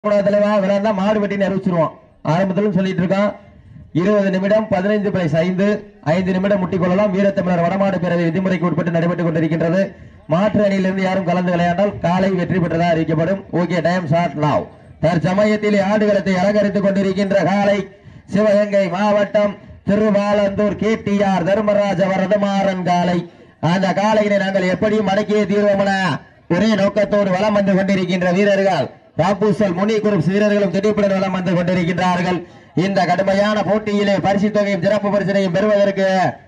மாடு வெட்டின்னு அறிவிச்சிருவோம். ஆரம்பத்திலும் சொல்லிட்டு இருக்கான். 20 நிமிடம் 15+5 5 நிமிடம் முட்டிக்கொள்ளலாம். வீரத்தமிழர் வடமாடு பேரவை விதிமுறைக்கு உட்பட்டு நடைபெற்றுக் கொண்டிருக்கின்றது. மாற்று அணியிலிருந்து யாரும் கலந்து விளையாண்டால் காலை வெற்றி பெற்றதாக அறிவிக்கப்படும். Okay, time short now. தற்சமயத்தில் ஆடுகளத்தை அலங்கரித்துக் கொண்டிருக்கின்ற காலை சிவகங்கை மாவட்டம் திருவாலந்தூர் கேடிஆர் தர்மராஜ வரதமாறன் காலை. அந்த காலையினை நாங்கள் எப்படியும் அடக்கிய தீர்வோம்னா ஒரே நோக்கத்தோடு வலம் வந்து கொண்டிருக்கின்ற வீரர்கள் ராபூசல் முனி குரூப் வீரர்களும் திடீப்புடன் வலம் வந்து கொண்டிருக்கின்றார்கள். இந்த கடுமையான போட்டியிலே பரிசு தொகையும் சிறப்பு பரிசனையும் பெறுவதற்கு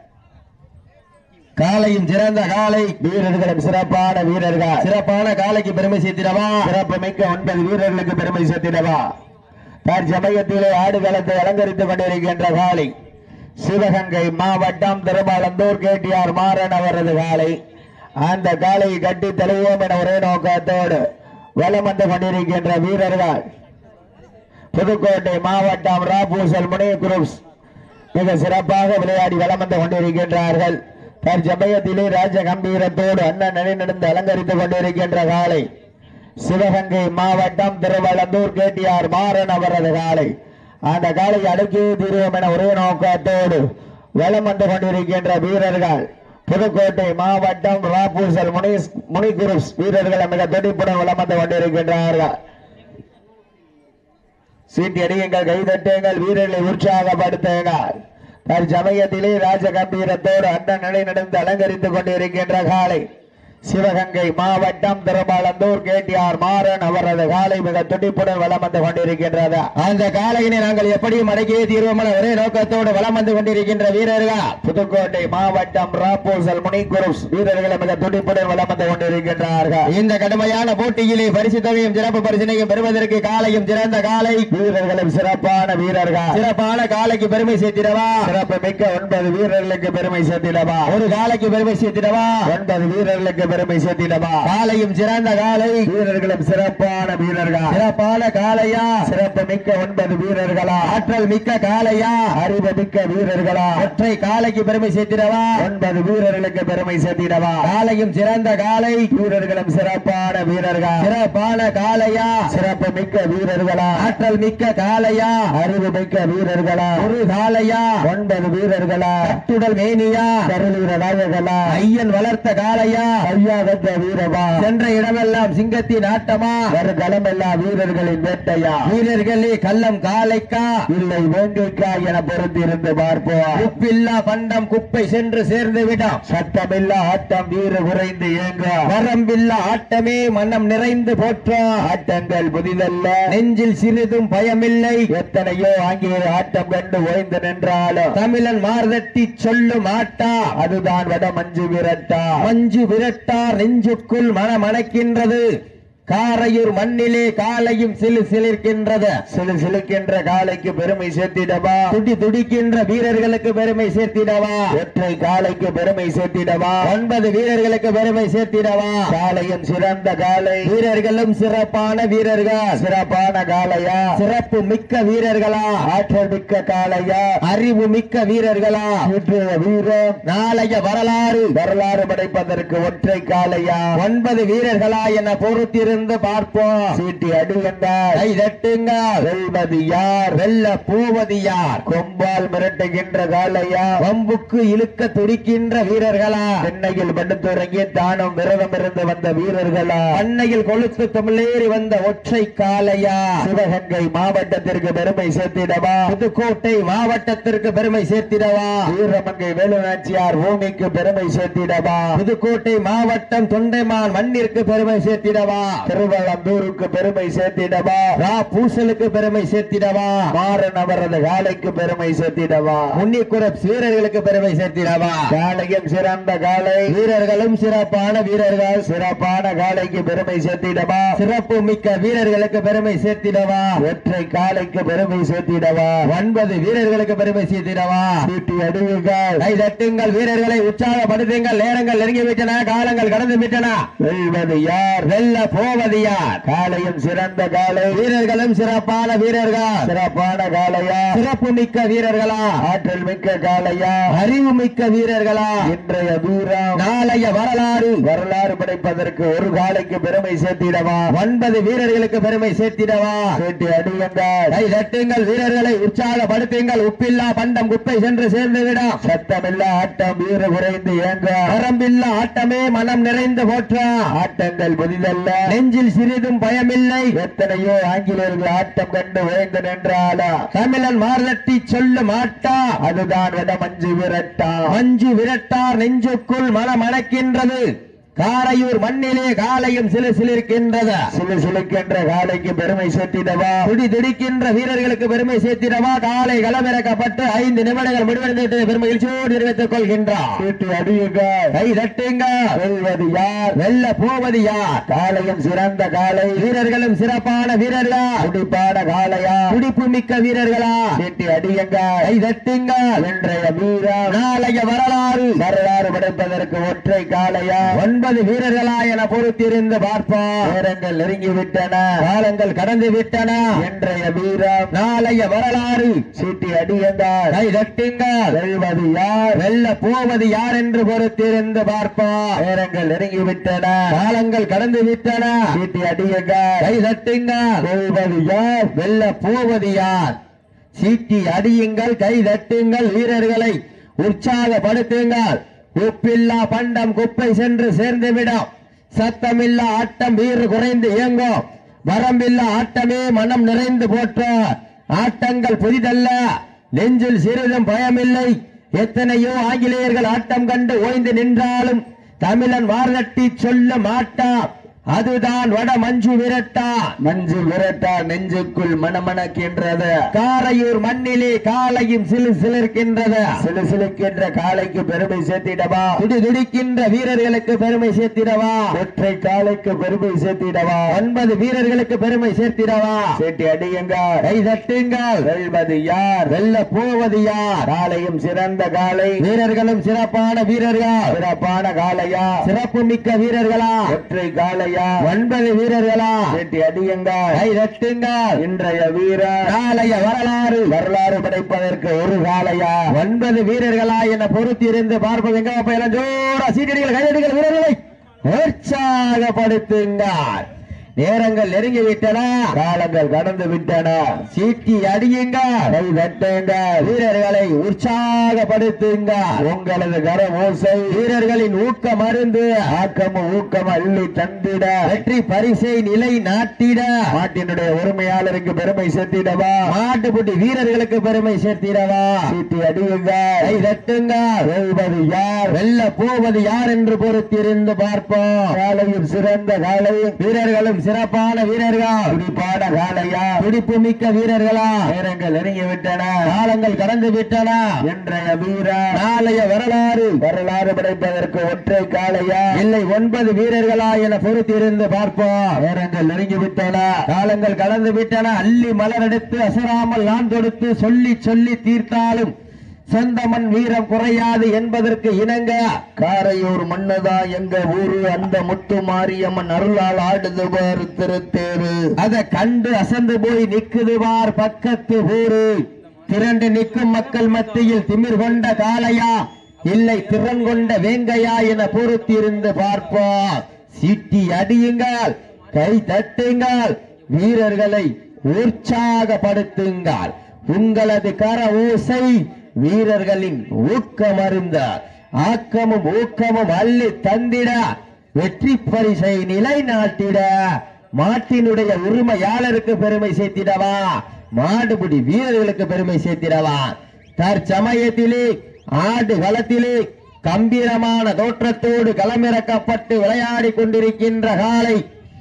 காலையும் சிறந்த காலை வீரர்களும் சிறப்பான வீரர்கள். சிறப்பான காலைக்கு பெருமை சேர்த்திடவா, சிறப்பு மிக்க 9 வீரர்களுக்கு பெருமை சேர்த்திடவா. தற்சமயத்திலே ஆடுகளத்தை அலங்கரித்துக் கொண்டிருக்கின்ற காலை சிவகங்கை மாவட்டம் திருமாலந்தூர் கேடிஆர் மாறன் அவரது காலை. அந்த காலையை கட்டி தழுவோம் என ஒரே நோக்கத்தோடு வலம் வந்து கொண்டிருக்கின்ற வீரர்கள் புதுக்கோட்டை மாவட்டம் ராபூசல் முனி குரூப்ஸ் மிக சிறப்பாக விளையாடி வலம் வந்து கொண்டிருக்கின்றார்கள். தற்சமயத்திலே ராஜ கம்பீரத்தோடு அண்ணன் நடந்து அலங்கரித்துக் கொண்டிருக்கின்ற காலை சிவகங்கை மாவட்டம் திருவள்ளந்தூர் கேடிஆர் மாறன் அவரது காலை. அந்த காலை அடக்கி தீர்வோம் என ஒரே நோக்கத்தோடு வலம் வந்து கொண்டிருக்கின்ற வீரர்கள் புதுக்கோட்டை மாவட்டம் ராபூசல் முனி குரூப்ஸ் வீரர்கள் மிக துடிப்புடன் வலம் வந்து கொண்டிருக்கின்றார்கள். சீட்டி அடியுங்கள், கைதட்டுங்கள், வீரர்களை உற்சாகப்படுத்துங்கள். தற்சமயத்திலே ராஜ கம்பீரத்தோடு அண்ணன் நடை நடந்து அலங்கரித்துக் கொண்டிருக்கின்ற காலை சிவகங்கை மாவட்டம் திருமாலந்தூர் கேடிஆர் மாறன் அவரது காலை மிக துடிப்புடன் வலம் வந்து கொண்டிருக்கின்றது. அந்த காலையினை நாங்கள் எப்படியும் அடக்கியே தீர்வோம் ஒரே நோக்கத்தோடு வலம் வந்து கொண்டிருக்கின்ற வீரர்கள் புதுக்கோட்டை மாவட்டம் ராபூசல் முனி குரூப்ஸ் வீரர்களை மிக துடிப்புடன் வலம் வந்து கொண்டிருக்கின்றார்கள். இந்த கடுமையான போட்டியிலே பரிசு தொகையும் சிறப்பு பரிசினையும் பெறுவதற்கு காலையும் சிறந்த காலை வீரர்களும் சிறப்பான வீரர்கள். சிறப்பான காலைக்கு பெருமை சேர்த்திடவா, சிறப்பு மிக்க 9 வீரர்களுக்கு பெருமை சேர்த்திடவா. ஒரு காலைக்கு பெருமை சேர்த்திடவா, 9 வீரர்களுக்கு பெருமை சேர்த்திடவா. காலையும் சிறந்த காலை வீரர்களும் சிறப்பான வீரர்கள். சிறப்பான காலையா, சிறப்பு மிக்க 9 வீரர்களா, ஆற்றல் மிக்க காலையா, அறிவு மிக்க வீரர்களா. ஒற்றை காலைக்கு பெருமை சேர்த்திடவா, 9 வீரர்களுக்கு பெருமை சேர்த்திடவா. காலையும் சிறந்த காலை வீரர்களும் சிறப்பான வீரர்கள். சிறப்பான காலையா, சிறப்பு மிக்க வீரர்களா, ஆற்றல் மிக்க காலையா, அறிவு மிக்க வீரர்களா. ஒரு காலையா, 9 வீரர்களா, கட்டுடல் மேனியா, கருளீர நாயகலா, ஐயன் வளர்த்த காலையா, வீரவா. சென்ற இடமெல்லாம் சிங்கத்தின் ஆட்டமா, களமெல்லாம் வீரர்களின் வேட்டையா. வீரர்களே கள்ளம் காலைக்கா இல்லை வேங்கைக்கா என பொறுத்திருந்து பார்ப்போம். உப்பில்லா பண்டம் குப்பை சென்று சேர்ந்து விடும். சட்டமில்லா ஆட்டம் வீர குறைந்து ஏங்க, வரம்பில்லா ஆட்டமே மனம் நிறைந்து போற்றோம். ஆட்டங்கள் புதிதல்ல, நெஞ்சில் சிறிதும் பயமில்லை. எத்தனையோ ஆங்கில ஆட்டம் கண்டு ஓய்ந்து நின்றாலும் தமிழன் மார்தட்டி சொல்லும் ஆட்டா அதுதான் வட மஞ்சு விரட்டா. மஞ்சு விரட்டா நெஞ்சுக்குள் மனமணக்கின்றது. காரையூர் மண்ணிலே காலையும் சிலிர்க்கின்றது. சிலிர்க்கின்ற காலைக்கு பெருமை சேர்த்திடவா, துடி துடிக்கின்ற வீரர்களுக்கு பெருமை சேர்த்திடவா. ஒற்றை காலைக்கு பெருமை சேர்த்திடவா, 9 வீரர்களுக்கு பெருமை சேர்த்திடவா. காலையும் சிறந்த காலை வீரர்களும் சிறப்பான வீரர்கள். சிறப்பான காலையா, சிறப்பு மிக்க வீரர்களா, ஆற்றல் மிக்க காலையா, அறிவு மிக்க வீரர்களா. வீரம் நாளைய வரலாறு படைப்பதற்கு ஒற்றை காலையா, 9 வீரர்களா என பொறுத்திரு பார்ப்போம். சீட்டி அடியுங்கள், கை தட்டுங்கள். வெல்வது யார், வெல்ல போவது யார்? கொம்பால் மிரட்டுகின்ற காலையா, வம்புக்கு இழுக்க துடிக்கின்ற வீரர்களா, சென்னையில் படுத்துறங்கி தானும் விரதம் இருந்து வந்த வீரர்களா, அன்னையில் கொளுத்து தமிழேறி வந்த ஒற்றை காலையா. சிவகங்கை மாவட்டத்திற்கு பெருமை சேர்த்திடவா, புதுக்கோட்டை மாவட்டத்திற்கு பெருமை சேர்த்திடவா. வீரமங்கை வேலுநாச்சியார் பூமிக்கு பெருமை சேர்த்திடவா. புதுக்கோட்டை மாவட்டம் தொண்டைமான் மண்ணிற்கு பெருமை சேர்த்திடவா. திருவள்ளந்தூருக்கு பெருமை சேர்த்திடவா. பூசலுக்கு பெருமை சேர்த்திடவா. மாறன் அவரது காலைக்கு பெருமை சேர்த்திடவா. முன்னிக்குறப் வீரர்களுக்கு பெருமை சேர்த்திடவா. காலையும் சிறந்த காலை வீரர்களும் சிறப்பான வீரர்கள். சிறப்பான காலைக்கு பெருமை சேர்த்திடவா. சிறப்பு மிக்க வீரர்களுக்கு பெருமை சேர்த்திடவா. ஒற்றை காலைக்கு பெருமை சேர்த்திடவா. 9 வீரர்களுக்கு பெருமை சேர்த்திடவா. சீட்டி அடிவுகள், கை தட்டுங்கள், வீரர்களை உற்சாகப்படுத்துங்கள். நேரங்கள் நெருங்கிவிட்டன, காலங்கள் கடந்து விட்டன. வெல்வது யார், வெல்ல போ போவது யார்? காலையும் சிறந்த காலை, வீரர்களும் சிறப்பான வீரர்கள். சிறப்பான காலையா, சிறப்பு மிக்க வீரர்களா, ஆற்றல் மிக்க காலையா, அறிவு மிக்க வீரர்களா? இன்றைய வீரம் நாளைய வரலாறு. வரலாறு படைப்பதற்கு ஒரு காலைக்கு பெருமை சேர்த்திடவா, 9 வீரர்களுக்கு பெருமை சேர்த்திடவா? சேர்த்து அடியுங்கள், கை தட்டுங்கள், வீரர்களை உற்சாகப்படுத்துங்கள். உப்பில்லா பண்டம் குப்பை சென்று சேர்ந்துவிடும். சத்தமில்லா ஆட்டம் வீர குறைந்து ஏங்க, வரம்பில்லா ஆட்டமே மனம் நிறைந்து போற்ற. ஆட்டங்கள் புதிதல்ல, நெஞ்சில் சிறிதும் பயமில்லை. எத்தனையோ ஆங்கிலேயர்கள் ஆட்டம் கண்டு ஓய்ந்து நின்றாலா, தமிழன் மார்தட்டி சொல்லும் ஆட்டா, அதுதான் வட மஞ்சு விரட்டா. மஞ்சு விரட்டார் நெஞ்சுக்குள் மனம் அணக்கின்றது. காரையூர் மண்ணிலே காலையும் சிலு சிலிருக்கின்றது. சிலு சிலுக்கின்ற காலைக்கு பெருமை சேர்த்திடவா, துடி துடிக்கின்ற வீரர்களுக்கு பெருமை சேர்த்திடவா? காலை களமிறக்கப்பட்டு 5 நிமிடங்கள் முடிவடைந்து பெருமகிழ்ச்சியோடு தெரிவித்துக் கொள்கின்றார். கை தட்டுங்க, வெல்வது யார்? வெல்ல போவது யார்? காலையும் சிறந்த காலை, வீரர்களும் சிறப்பான வீரர்களா, துடிப்பான காலையா, துடிப்பு மிக்க வீரர்களா? சீட்டி அடியுங்க, கை தட்டுங்க. இன்றைய வீரம் நாளைய வரலாறு. வரலாறு படைப்பதற்கு ஒற்றை காலையா, 9 வீரர்களா என பொறுத்திருந்து பார்ப்போம். நேரங்கள் நெருங்கிவிட்டன, காலங்கள் கடந்து விட்டன. இன்றைய வீரம் நாளைய வரலாறு. சீட்டி அடியுங்கள், கை தட்டுங்கள். வெல்வது யார்? வெல்ல போவது யார் என்று பொறுத்திருந்து பார்ப்போம். நேரங்கள் நெருங்கிவிட்டன, காலங்கள் கடந்து விட்டன. சீட்டி அடியுங்கள், கை தட்டுங்கள். வெல்வது யார்? வெல்ல போவது யார்? சீட்டி அடியுங்கள், கை தட்டுங்கள், வீரர்களை உற்சாகப்படுத்துங்கள். உப்பில்லா பண்டம் குப்பை சென்று சேர்ந்துவிடும். சத்தமில்லா ஆட்டம் வீறு குறைந்து இயங்கும். வரம்பில்லா ஆட்டமே மனம் நிறைந்து போற்ற. ஆட்டங்கள் புதிதல்ல, நெஞ்சில் சிறிதும் பயமில்லை. எத்தனையோ ஆங்கிலேயர்கள் ஆட்டம் கண்டு ஓய்ந்து நின்றாலும் தமிழன் வார்தட்டி சொல்ல மாட்டா, அதுதான் வட மஞ்சு விரட்டா. மஞ்சு விரட்டா நெஞ்சுக்குள் மணமணக்கின்றது. காரையூர் மண்ணிலே காலையும் சிலு சிலிருக்கின்றது. சிலு சிலுக்கின்ற காலைக்கு பெருமை சேர்த்திடவா, துடி துடிக்கின்ற வீரர்களுக்கு பெருமை சேர்த்திடவா, ஒற்றை காலைக்கு பெருமை சேர்த்திடவா, 9 வீரர்களுக்கு பெருமை சேர்த்திடவா? சேட்டி அடியுங்கள், கை தட்டுங்கள். வெல்வது யார்? வெல்ல போவது யார்? காலையும் சிறந்த காலை, வீரர்களும் சிறப்பான வீரர்கள். சிறப்பான காலையா, சிறப்பு மிக்க வீரர்களா, ஒற்றை காலை 9 வீரர்களா? சேட்டி அடியுங்கள், கை தட்டுங்கள். இன்றைய வீரர் நாளைய வரலாறு. வரலாறு படைப்பதற்கு ஒரு காலையா, 9 வீரர்களா என பொறுத்திருந்து பார்ப்போம். எங்க பயிலும் ஜோரா சீட்டடிகள், கைதடிகள், வீரர்களை உற்சாகப்படுத்துங்கள். நேரங்கள் நெருங்கிவிட்டன, காலங்கள் கடந்து விட்டன. சீட்டி அடியுங்க, கை தட்டுங்க, வீரர்களை உற்சாகப்படுத்துங்க. உங்களது கர ஓசை வீரர்களின் ஊக்க மருந்து. ஆக்கமும் ஊக்கம் அள்ளி தந்திட, வெற்றி பரிசை நிலை நாட்டிட. மாட்டினுடைய உரிமையாளருக்கு பெருமை சேர்த்திடவா, மாட்டுப்புட்டி வீரர்களுக்கு பெருமை சேர்த்திடவா? சீட்டி அடியுங்க, கை தட்டுங்க. வெல்வது யார்? வெல்ல போவது யார் என்று பொறுத்திருந்து பார்ப்போம். காலையும் சிறந்த காலை, வீரர்களும் சிறப்பான வீரர்கள். துடிப்பான காலையா, துடிப்பு மிக்க வீரர்களா? நேரங்கள் நெருங்கிவிட்டன, காலங்கள் கடந்து விட்டன. இன்றைய வீரர் நாளைய வரலாறு. வரலாறு படைப்பதற்கு ஒற்றை காலையா, இல்லை 9 வீரர்களா என பொறுத்திருந்து பார்ப்போம். நேரங்கள் நெருங்கிவிட்டன, காலங்கள் கடந்து விட்டன. அள்ளி மலரெடுத்து அசராமல் நான் தொடுத்து சொல்லி சொல்லி தீர்த்தாலும் சொந்தமன் வீரம் குறையாது என்பதற்கு இணங்க, காரையூர் மன்னதா எங்க ஊரு, அந்த முத்து மாரியம்மன் அருளால் ஆடுது பார் திருத்தேரு. அதை கண்டு அசந்து போய் நிக்குதுவார் பக்கத்து ஊரு. திரண்டு நிற்கும் மக்கள் மத்தியில் திமிர் கொண்ட காளையா, இல்லை திறன் கொண்ட வேங்கையா என பொறுத்திருந்து பார்ப்போம். சீட்டி அடியுங்கள், கை தட்டுங்கள், வீரர்களை உற்சாகப்படுத்துங்கள். உங்களது கர ஓசை வீரர்களின் ஊக்கம் அருந்த, ஆக்கமும் ஊக்கமும் அள்ளி தந்திட, வெற்றி பரிசை நிலைநாட்டிட. மாட்டினுடைய உரிமையாளருக்கு பெருமை சேர்த்திடவா, மாடுபிடி வீரர்களுக்கு பெருமை சேர்த்திடவா? தற்சமயத்திலே ஆடு களத்திலே கம்பீரமான தோற்றத்தோடு களமிறக்கப்பட்டு விளையாடி கொண்டிருக்கின்ற காலை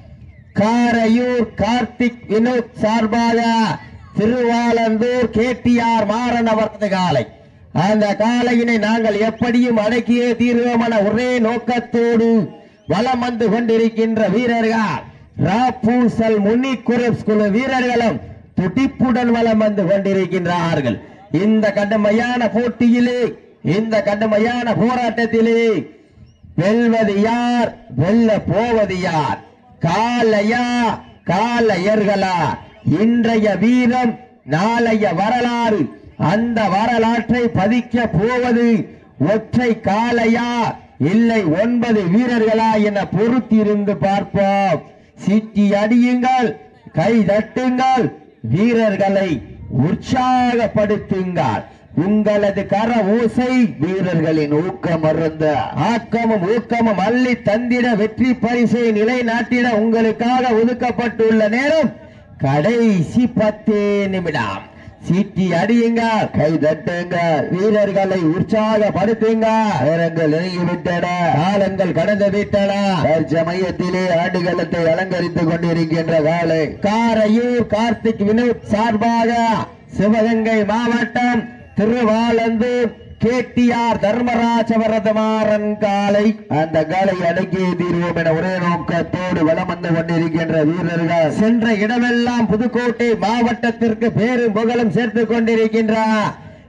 காரையூர் கார்த்திக் வினோத் சார்பாக திருவாலந்தூர் கேடிஆர் மாறன் அவரது காலை. அந்த காலையினை நாங்கள் எப்படியும் அடக்கியே தீர்வோம் என ஒரே நோக்கத்தோடு வலம் வந்து கொண்டிருக்கின்ற வீரர்கள் ராப்பூசல் முனிக்குரப்ஸ் குழு வீரர்களும் துடிப்புடன் வலம் வந்து கொண்டிருக்கின்றார்கள். இந்த கடுமையான போட்டியிலே, இந்த கடுமையான போராட்டத்திலே வெல்வது யார்? வெல்ல போவது யார்? காளையா காளையர்களா? இன்றைய வீரம் நாளைய வரலாறு. அந்த வரலாற்றை பதிக்க போவது ஒற்றை காளையா இல்லை 9 வீரர்களா என பொறுத்திருந்து பார்ப்போம். சீட்டி அடியுங்கள், கை தட்டுங்கள், வீரர்களை உற்சாகப்படுத்துங்கள். உங்களது கர ஓசை வீரர்களின் ஊக்கம் அருந்த ஆக்கமும் ஊக்கமும் அள்ளி தந்திட வெற்றி பரிசை நிலைநாட்டிட உங்களுக்காக ஒதுக்கப்பட்டுள்ள நேரம் கடைசி 10 நிமிடம். சீட்டி அடியுங்க, கை தட்டுங்க, வீரர்களை உற்சாகப்படுத்துங்க. நேரங்கள் நெருங்கிவிட்டன, காலங்கள் கடந்து விட்டன. தற்சமயத்திலே ஆடுகளத்தை அலங்கரித்துக் கொண்டிருக்கின்ற காலை காரையூர் கார்த்திக் வினோத் சார்பாக சிவகங்கை மாவட்டம் திருவாலந்தூர் கேடிஆர் தர்மராஜ வரதமாறன் காலை. அந்த காலை அடக்கிய தீர்வோம் என ஒரே நோக்கத்தோடு வலம் வந்து கொண்டிருக்கின்ற வீரர்கள் சென்ற இடமெல்லாம் புதுக்கோட்டை மாவட்டத்திற்கு பேரும் புகழும் சேர்த்துக் கொண்டிருக்கின்றார்.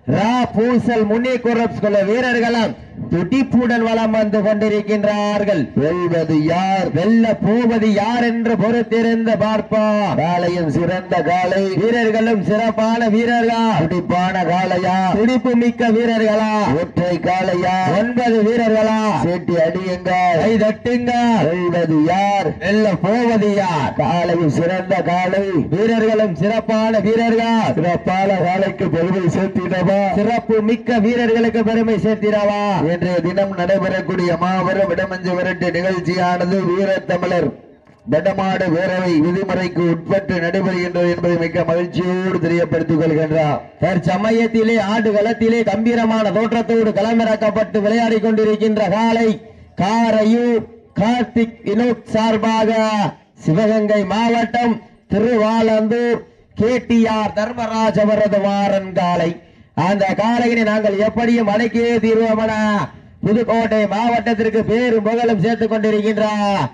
பூசல் முன்னேற்குள்ள வீரர்களும் துடிப்புடன் வலம் வந்து கொண்டிருக்கின்றார்கள். வெல்வது யார், வெல்ல போவது யார் என்று பொறுத்திருந்த பார்ப்போம். காலையும் சிறந்த காலை, வீரர்களும் சிறப்பான வீரர்களா? துடிப்பான காலையா, துடிப்பு மிக்க வீரர்களா? ஒற்றை காலையா, 9 வீரர்களா? சீட்டி அடியுங்க, கை தட்டுங்க. வெல்வது யார், வெல்ல போவது யார்? காலையும் சிறந்த காலை, வீரர்களும் சிறப்பான வீரர்கள். சிறப்பான காலைக்கு பெருமை சேர்த்திடவா, சிறப்பு மிக்க வீரர்களுக்கு பெருமை சேர்த்திடவா? இன்றைய தினம் நடைபெறக்கூடிய மாபெரும் இடமஞ்சு விரட்டு நிகழ்ச்சியானது வீரத்தமிழர் வடமாடு வேரவை விதிமுறைக்கு உட்பட்டு நடைபெறுகின்றது என்பதை மிக்க மகிழ்ச்சியோடு தெரியப்படுத்திக் கொள்கின்றார். தற்சமயத்திலே ஆடுகளத்திலே கம்பீரமான தோற்றத்தோடு களமிறக்கப்பட்டு விளையாடி கொண்டிருக்கின்ற காலை காரையூர் கார்த்திக் வினோத் சார்பாக சிவகங்கை மாவட்டம் திருவாலந்தூர் கேடிஆர் தர்மராஜ வரதமாறன் காலை. அந்த காலையினை நாங்கள் எப்படியும் அடக்கியே தீர்வோமன புதுக்கோட்டை மாவட்டத்திற்கு பேரும் புகழும் சேர்த்துக் கொண்டிருக்கின்றார்.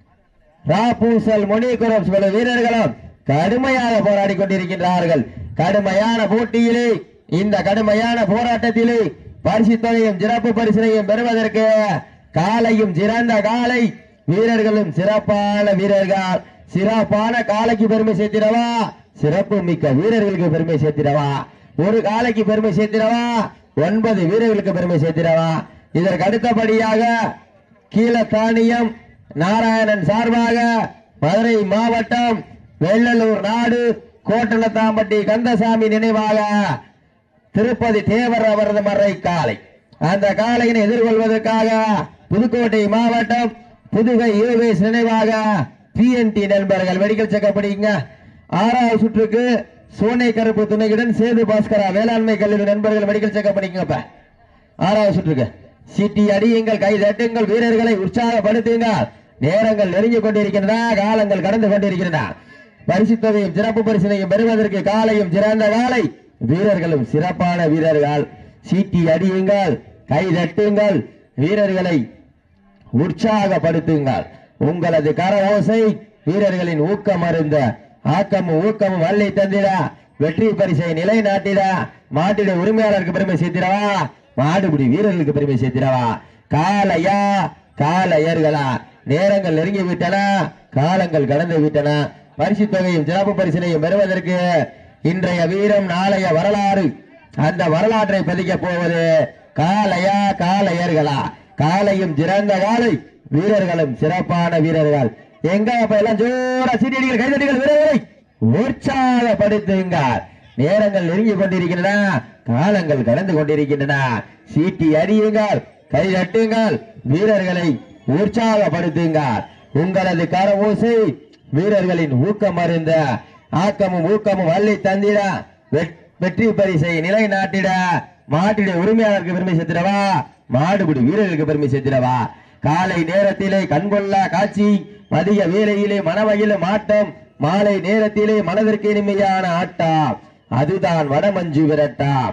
ராபூசல் முனிகுரம் வீரர்களும் கடுமையாக போராடி கொண்டிருக்கின்றார்கள். கடுமையான போட்டியிலே, இந்த கடுமையான போராட்டத்திலே பரிசு தொகையும் சிறப்பு பரிசனையும் பெறுவதற்கு காலையும் சிறந்த காலை, வீரர்களும் சிறப்பான வீரர்கள். சிறப்பான காலைக்கு பெருமை சேர்த்திடவா, சிறப்பு மிக்க வீரர்களுக்கு பெருமை சேர்த்திடவா? ஒரு காலைக்கு பெருமை சேர்த்திடவா, 9 வீரர்களுக்கு பெருமை சேர்த்திடவா? இதற்கு அடுத்தபடியாக கீழத்தானியம் நாராயணன் சார்பாக மதுரை மாவட்டம் வெள்ளலூர் நாடு கோட்டலத்தாம்பட்டி கந்தசாமி நினைவாக திருப்பதி தேவர் அவரது மறை காலை. அந்த காலையினை எதிர்கொள்வதற்காக புதுக்கோட்டை மாவட்டம் புதுகை யோகேஷ் நினைவாக பிஎன்டி நண்பர்கள் மெடிக்கல் செக்அப் படிங்க. 6வது சுற்றுக்கு சோனை கருப்பு துணையுடன் சேது பாஸ்கரா வேளாண்மை கல்லூரி நண்பர்கள் மெடிக்கல் செக்அப் பண்ணிக்கப்ப 6வது சுற்றுக்கு சீட்டி அடியுங்கள், கை தட்டுங்கள், வீரர்களை உற்சாகப்படுத்துங்க. நேரங்கள் நெருங்கிக் கொண்டிருக்கின்றன, காலங்கள் கடந்து கொண்டிருக்கின்றன. பரிசு தொகையும் சிறப்பு பரிசனையும் பெறுவதற்கு காலையும் சிறந்த காலை, வீரர்களும் சிறப்பான வீரர்கள். சீட்டி அடியுங்கள், கை தட்டுங்கள், வீரர்களை உற்சாகப்படுத்துங்கள். உங்களது கர ஓசை வீரர்களின் ஊக்கம் அருந்த ஆக்கமும் ஊக்கமும் அள்ளி தந்திட வெற்றி பரிசை நிலைநாட்டிட மாட்டிட உரிமையாளருக்கு பெருமை சேர்த்திடவா, மாடுபிடி வீரர்களுக்கு பெருமை சேர்த்திடவா? காலையா காலையர்களா? நேரங்கள் நெருங்கி விட்டன, காலங்கள் கடந்து விட்டன. பரிசு தொகையும் சிறப்பு பரிசனையும் பெறுவதற்கு இன்றைய வீரம் நாளைய வரலாறு. அந்த வரலாற்றை பதிக்க போவது காலையா காலையர்களா? காலையும் சிறந்த காலை, வீரர்களும் சிறப்பான வீரர்கள். எங்க எல்லாம் ஜோர சீட்டிகள் கைதட்டிகள் வீரர்களை உற்சாகப்படுத்துங்க. நேரங்கள் நெருங்கி கொண்டிருக்கின்றன, காலங்கள் கடந்து கொண்டிருக்கின்றன. சீட்டி அடியுங்கள், கை தட்டுங்கள், வீரர்களை உற்சாகப்படுத்துங்கள். உங்களது கர ஓசை வீரர்களின் ஊக்கம் அருந்த ஆக்கமும் ஊக்கமும் அள்ளி தந்திட வெற்றி பரிசை நிலைநாட்டிட மாட்டிட உரிமையாளருக்கு பெருமை சேர்த்திடவா, மாடுபிடி வீரர்களுக்கு பெருமை சேர்த்திடவா? காலை நேரத்திலே கண்கொள்ளா காட்சி, மதிய வேளையிலே மனமகிழும் ஆட்டம், மாலை நேரத்திலே மனதிற்கு இனிமையான ஆட்டம். அதுதான் வடமஞ்சு விரட்டாம்.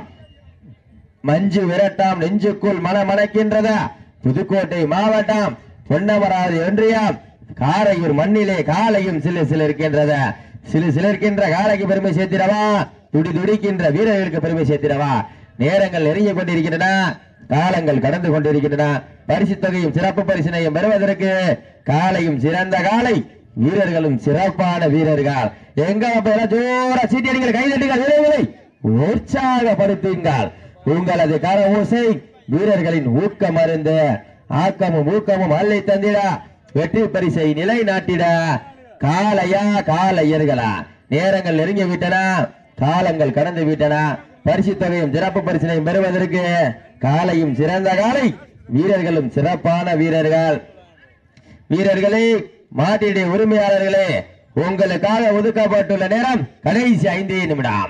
மஞ்சு விரட்டாம் நெஞ்சுக்குள் மனமணக்கின்றத. புதுக்கோட்டை மாவட்டம் பொன்னமராது ஒன்றியம் காரையூர் மண்ணிலே காலையும் சிலு சிலிருக்கின்றத. சிலு சிலிருக்கின்ற காலைக்கு பெருமை சேர்த்திடவா, துடி துடிக்கின்ற வீரர்களுக்கு பெருமை சேர்த்திடவா? நேரங்கள் நெருங்கி கொண்டிருக்கின்றன, காலங்கள் கடந்து கொண்டிருக்கின்றன. பரிசு தொகையும் சிறப்பு பரிசினையும் பெறுவதற்கு காலையும் சிறந்த காலை, வீரர்களும் சிறப்பான வீரர்கள். எங்க ஜோர சீட்டியடிகள் கைதட்டுங்கள் வீரர்களை உற்சாகப்படுத்துங்கள். உங்களது கர ஓசை வீரர்களின் ஊக்கம் அருந்து ஆக்கமும் ஊக்கமும் அள்ளி தந்திட வெற்றி பரிசை நிலைநாட்டிட காலையா காலையர்களா நேரங்கள் நெருங்கி விட்டன, காலங்கள் கடந்து விட்டன. பரிசு தொகையும் சிறப்பு பரிசினையும் பெறுவதற்கு காலையும் சிறந்த காலை, வீரர்களும் சிறப்பான வீரர்கள். வீரர்களே, மாட்டினுடைய உரிமையாளர்களே, உங்களுக்காக ஒதுக்கப்பட்டுள்ள நேரம் கடைசி 5 நிமிடம்.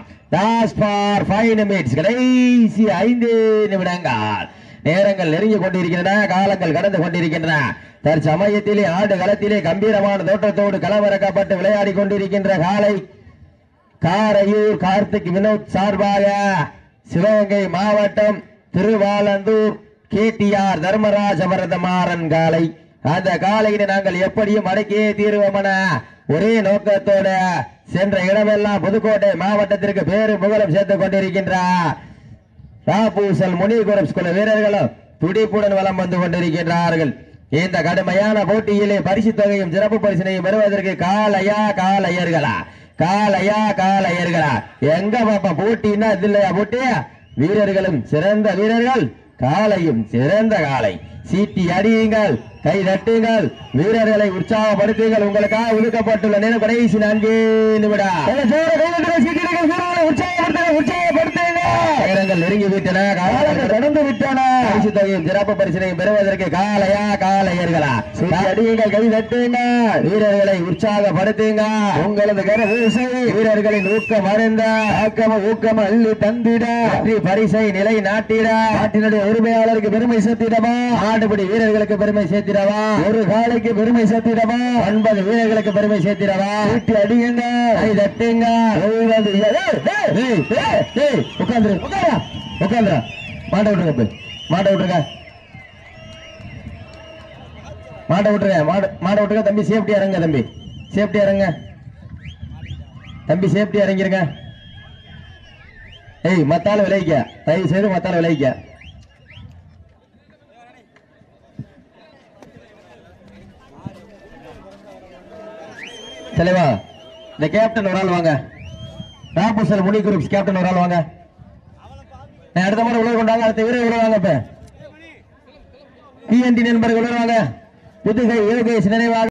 கடைசி 5 நிமிடங்கள். நேரங்கள் நெருங்கி கொண்டிருக்கின்றன, காலங்கள் கடந்து கொண்டிருக்கின்றன. தற்சமயத்திலே ஆடு களத்திலே கம்பீரமான தோற்றத்தோடு களமிறக்கப்பட்டு விளையாடி கொண்டிருக்கின்ற காலை காரையூர் கார்த்திக் வினோத் சார்பாக சிவகங்கை மாவட்டம் திருவாலந்தூர் கேடிஆர் தர்மராஜ வரதமாறன் காலை. அந்த காலையினை நாங்கள் எப்படியும் அடக்கியே தீர்வோமென ஒரே நோக்கத்தோடு சென்ற இடமெல்லாம் புதுக்கோட்டை மாவட்டத்திற்கு பேரு புகழும் சேர்த்துக் கொண்டிருக்கின்றார். ராபூசல் முனிகுரப் ஸ்கூல் வீரர்களும் துடிப்புடன் வலம் வந்து கொண்டிருக்கின்றார்கள். இந்த கடுமையான போட்டியிலே பரிசு தொகையும் சிறப்பு பரிசினையும் பெறுவதற்கு காலையா காலையர்களா காலையா காலையர்களா எங்க பாப்பா போட்டின்னா இது இல்லையா போட்டி? வீரர்களும் சிறந்த வீரர்கள், காலையும் சிறந்த காலை. சீட்டி அடியுங்கள், கை தட்டுங்கள், வீரர்களை உற்சாகப்படுத்துங்கள். உங்களுக்காக ஒதுக்கப்பட்டுள்ள நேரம் கடைசி 4 நிமிடம். நேரங்கள் நெருங்கி விட்டன, காலங்கள் கடந்து விட்டன. பரிசு தொகையும் சிறப்பு பரிசினையும் பெறுவதற்கு காலையா காலையர்களா அடியுங்கள், கை தட்டுங்கள், வீரர்களை உற்சாகப்படுத்துங்க. உங்களது கரவூசி வீரர்களின் ஊக்கம் அறிந்த ஆக்கம ஊக்கம் அள்ளி தந்திட வெற்றி பரிசை நிலை நாட்டிட நாட்டினுடைய உரிமையாளருக்கு பெருமை சேர்த்திடவா, ஆடுபடி வீரர்களுக்கு பெருமை சேர்த்திடவா, ஒரு காலைக்கு பெருமை சேர்த்திடவா, 9 வீரர்களுக்கு பெருமை சேர்த்திடவா. வீட்டு அடியுங்க, கை தட்டுங்க. உட்காந்துரு உட்காந்துரா மாட்ட விட்டுருங்க, மாட்ட விட்டுருங்க, மாட்ட விட்டுருங்க, மாட்ட விட்டுருங்க. தம்பி சேஃப்டி இறங்க, தம்பி சேஃப்டி இறங்க, தம்பி சேஃப்டி இறங்கிருங்க. ஏய் மத்தால விளைவிக்க, தயவு செய்து மத்தால விளைவிக்க. தலைவா, இந்த கேப்டன் ஒரு ஆள் வாங்க. ராபூசல் முனி குரூப்ஸ் கேப்டன் ஒரு ஆள் வாங்க. அடுத்த முறை உள்ள கொண்டாங்க, அடுத்த வீரர் உள்ள வாங்க. இப்ப டிஎன்டி நண்பர்கள் உள்ள வாங்க. புதுகை யோகேஷ் நினைவாக